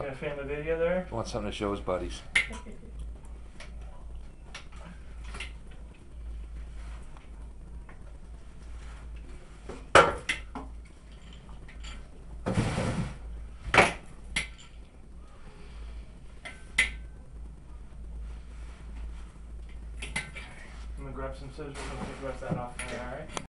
Gonna fan the video there? Want something to show his buddies. I'm gonna grab some scissors and take the rest of that off there, alright?